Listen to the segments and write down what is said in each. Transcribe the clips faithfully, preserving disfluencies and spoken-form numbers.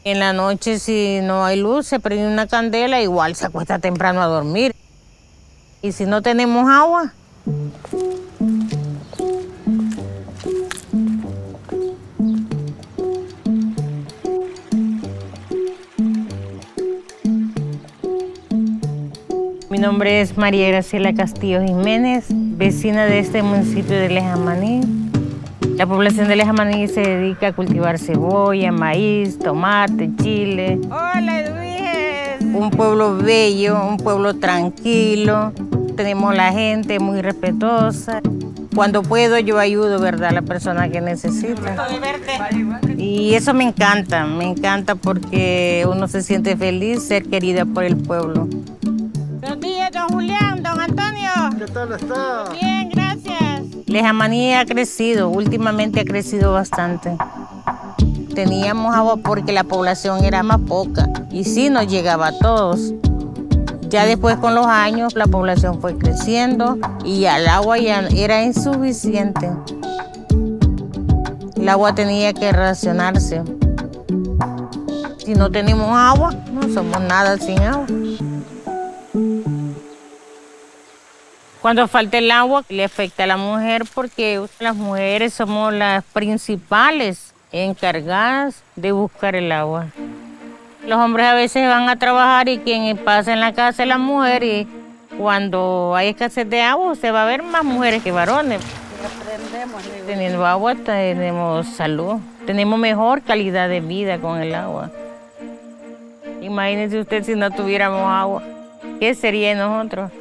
En la noche, si no hay luz, se prende una candela, igual se acuesta temprano a dormir. Y si no tenemos agua, mi nombre es María Graciela Castillo Jiménez, vecina de este municipio de Lejamaní. La población de Lejamaní se dedica a cultivar cebolla, maíz, tomate, chile. Hola, Edwige. Un pueblo bello, un pueblo tranquilo. Tenemos la gente muy respetuosa. Cuando puedo yo ayudo, ¿verdad?, a la persona que necesita. Y eso me encanta, me encanta porque uno se siente feliz ser querida por el pueblo. Buenos días, don Julián, don Antonio. ¿Qué tal está? Bien, gracias. Lejamaní ha crecido, últimamente ha crecido bastante. Teníamos agua porque la población era más poca y sí nos llegaba a todos. Ya después con los años la población fue creciendo y ya el agua ya era insuficiente. El agua tenía que racionarse. Si no tenemos agua, no somos nada sin agua. Cuando falta el agua, le afecta a la mujer porque las mujeres somos las principales encargadas de buscar el agua. Los hombres a veces van a trabajar y quien pasa en la casa es la mujer, y cuando hay escasez de agua se va a ver más mujeres que varones. Teniendo agua tenemos salud, tenemos mejor calidad de vida con el agua. Imagínese usted si no tuviéramos agua, ¿qué sería de nosotros?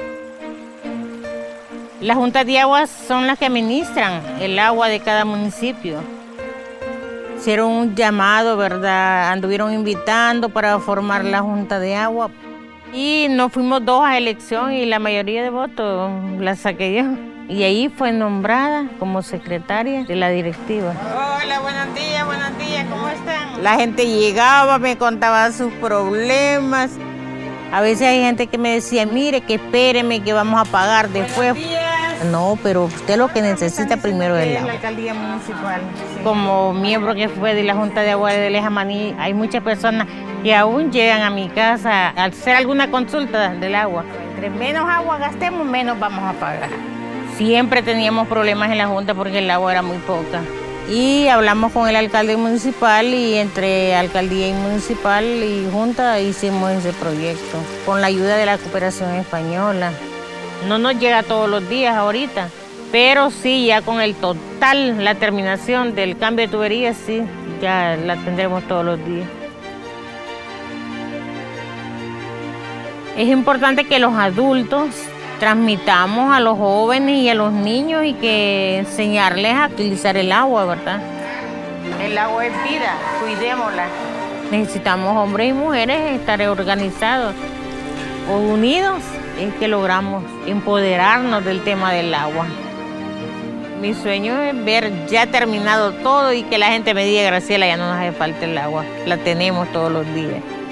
Las juntas de aguas son las que administran el agua de cada municipio. Hicieron un llamado, ¿verdad? Anduvieron invitando para formar la junta de agua. Y nos fuimos dos a elección y la mayoría de votos la saqué yo. Y ahí fue nombrada como secretaria de la directiva. Hola, buenos días, buenos días, ¿cómo están? La gente llegaba, me contaba sus problemas. A veces hay gente que me decía, mire, que espéreme, que vamos a pagar después. No, pero usted lo que necesita primero es el agua. La alcaldía municipal. Sí. Como miembro que fue de la Junta de Agua de Lejamaní, hay muchas personas que aún llegan a mi casa a hacer alguna consulta del agua. Entre menos agua gastemos, menos vamos a pagar. Siempre teníamos problemas en la Junta porque el agua era muy poca. Y hablamos con el alcalde municipal y entre alcaldía y municipal y junta hicimos ese proyecto con la ayuda de la cooperación española. No nos llega todos los días ahorita, pero sí ya con el total, la terminación del cambio de tuberías, sí, ya la tendremos todos los días. Es importante que los adultos transmitamos a los jóvenes y a los niños y que enseñarles a utilizar el agua, ¿verdad? El agua es vida, cuidémosla. Necesitamos hombres y mujeres estar organizados o unidos, es que logramos empoderarnos del tema del agua. Mi sueño es ver ya terminado todo y que la gente me diga, Graciela, ya no nos hace falta el agua, la tenemos todos los días.